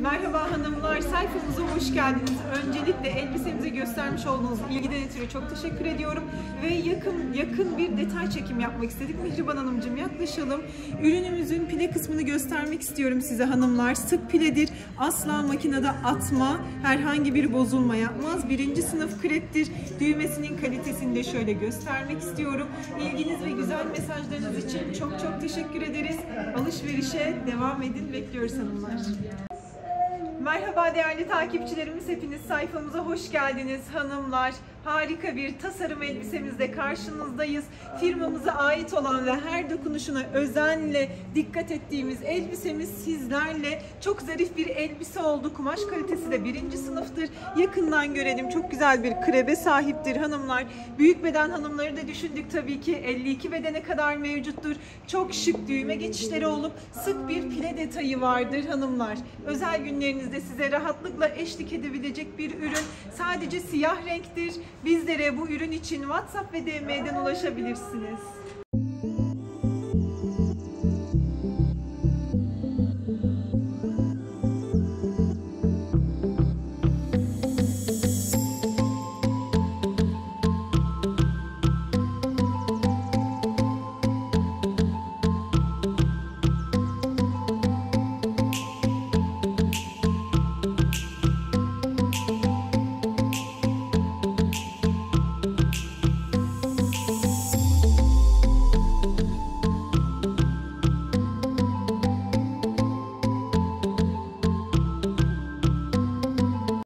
Merhaba hanımlar, sayfamıza hoş geldiniz. Öncelikle elbisemize göstermiş olduğunuz ilgiden ötürü çok teşekkür ediyorum. Ve yakın bir detay çekim yapmak istedik. Mihriban Hanımcığım yaklaşalım. Ürünümüzün pile kısmını göstermek istiyorum size hanımlar. Sık piledir, asla makinede atma, herhangi bir bozulma yapmaz. Birinci sınıf kreptir. Düğmesinin kalitesini de şöyle göstermek istiyorum. İlginiz ve güzel mesajlarınız için çok teşekkür ederiz. Alışverişe devam edin, bekliyoruz hanımlar. Merhaba değerli takipçilerimiz, hepiniz sayfamıza hoş geldiniz hanımlar. Harika bir tasarım elbisemizle karşınızdayız. Firmamıza ait olan ve her dokunuşuna özenle dikkat ettiğimiz elbisemiz sizlerle. Çok zarif bir elbise oldu. Kumaş kalitesi de birinci sınıftır. Yakından görelim. Çok güzel bir krebe sahiptir hanımlar. Büyük beden hanımları da düşündük tabii ki. 52 bedene kadar mevcuttur. Çok şık düğme geçişleri olup sık bir pile detayı vardır hanımlar. Özel günlerinizde size rahatlıkla eşlik edebilecek bir ürün. Sadece siyah renktir. Bizlere bu ürün için WhatsApp ve DM'den ulaşabilirsiniz.